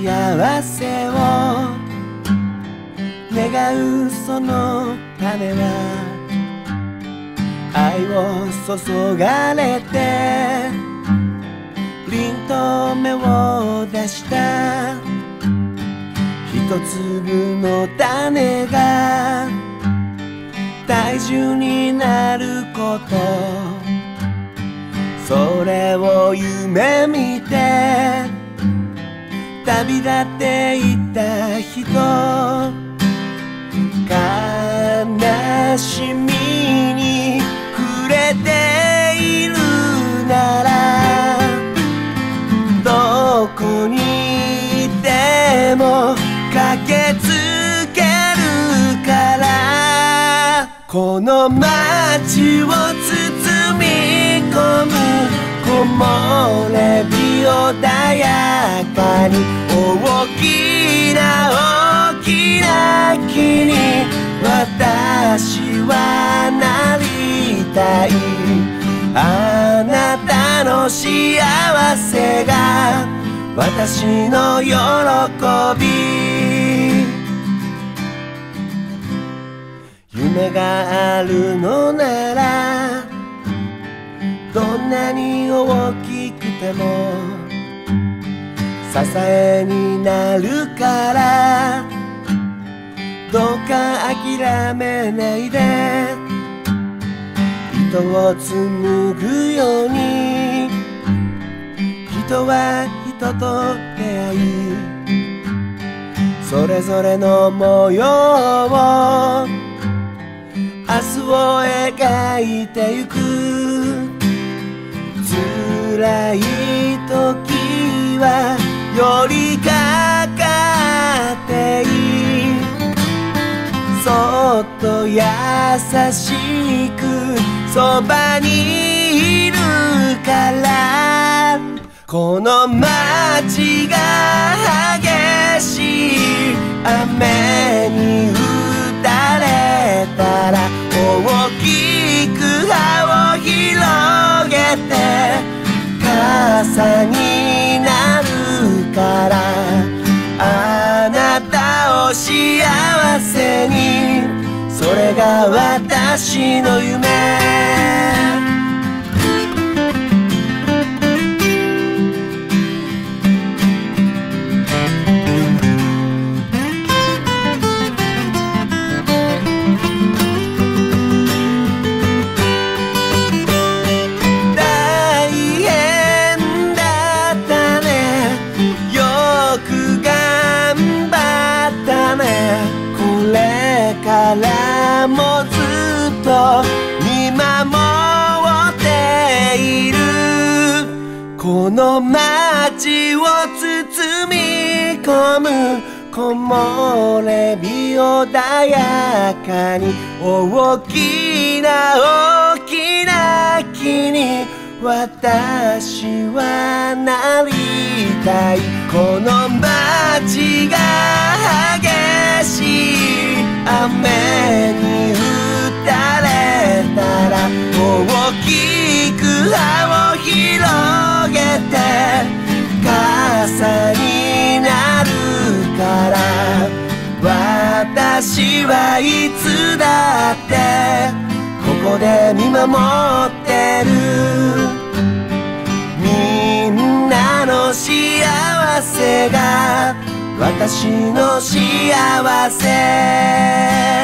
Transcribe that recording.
幸せを願うその種は愛を注がれて凛と芽を出した一粒の種が大樹になること、それを夢見て旅立っていった人、悲しみに触れているならどこにいても駆けつけるから、この街を包み込む木漏れ日穏やかに、大きな大きな木に私はなりたい。あなたの幸せが私の喜び、夢があるのならどんなに大きくても支えになるから、どうか諦めないで糸を紡ぐように、人は人と出会いそれぞれの模様を明日を描いてゆく。辛い時は寄りかかっていい、そっと優しくそばにいるから、この街が激しい雨に打たれたら大きく葉を広げて傘になるから、あなたを幸せに、それが私の夢。からもずっと見守っている、この街を包み込む木漏れ日穏やかに、大きな大きな木に私はなりたい。この街が激しい雨に打たれたら大きく葉を広げて傘になるから、私はいつだってここで見守ってる。みんなの幸せが私の幸せ。